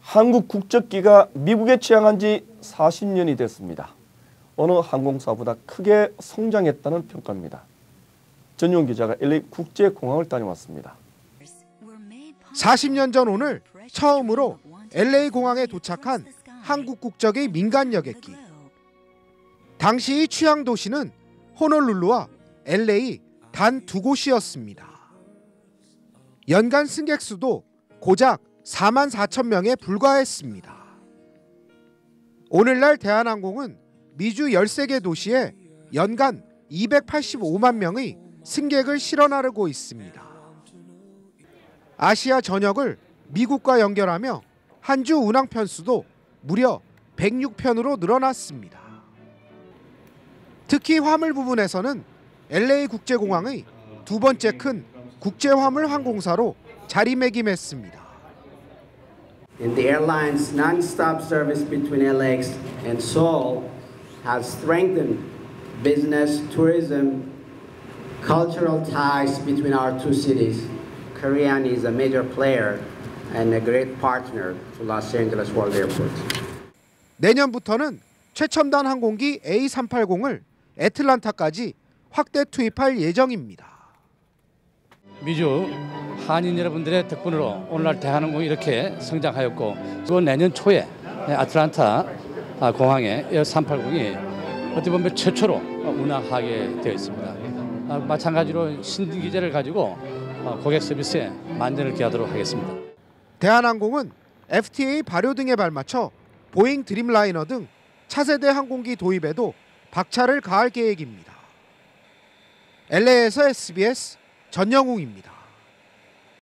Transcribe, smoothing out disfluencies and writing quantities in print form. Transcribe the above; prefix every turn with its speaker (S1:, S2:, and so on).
S1: 한국 국적기가 미국에 취항한 지 40년이 됐습니다. 어느 항공사보다 크게 성장했다는 평가입니다. 전용 기자가 LA 국제공항을 다녀왔습니다.
S2: 40년 전 오늘 처음으로 LA 공항에 도착한 한국 국적의 민간 여객기. 당시 취항 도시는 호놀룰루와 LA 단 두 곳이었습니다. 연간 승객 수도 고작 4만 4천 명에 불과했습니다. 오늘날 대한항공은 미주 13개 도시에 연간 285만 명의 승객을 실어나르고 있습니다. 아시아 전역을 미국과 연결하며 한 주 운항 편수도 무려 106편으로 늘어났습니다. 특히 화물 부분에서는 LA 국제공항의 두 번째 큰 국제화물 항공사로 자리매김했습니다.
S3: The airline's non-stop service between LAX and Seoul has strengthened business, tourism, cultural ties between our two cities. Korean is a major player and a great partner to Los Angeles World Airport.
S2: 내년부터는 최첨단 항공기 A380을 애틀란타까지 확대 투입할 예정입니다.
S4: 미주 한인 여러분들의 덕분으로 오늘날 대한항공이 이렇게 성장하였고 또 내년 초에 애틀란타 공항에 A380이 어떻게 보면 최초로 운항하게 되어 있습니다. 마찬가지로 신기제를 가지고 고객 서비스에 만전을 기하도록 하겠습니다.
S2: 대한항공은 FTA 발효 등에 발맞춰 보잉 드림라이너 등 차세대 항공기 도입에도 박차를 가할 계획입니다. LA에서 SBS 전영웅입니다.